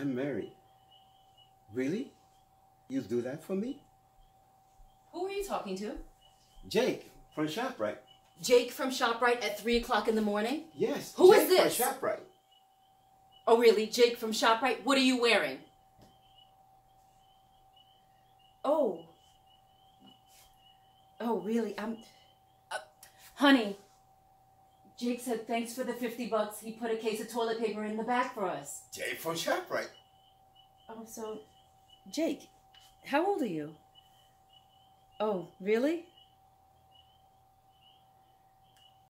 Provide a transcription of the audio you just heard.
I'm married. Really? You do that for me? Who are you talking to? Jake from Shoprite. Jake from Shoprite at 3 o'clock in the morning? Yes. Who Jake is this? From Shoprite. Oh, really? Jake from Shoprite? What are you wearing? Oh. Oh, really? Honey, Jake said thanks for the $50. He put a case of toilet paper in the back for us. Jake from Shoprite. Oh, so... Jake, how old are you? Oh, really?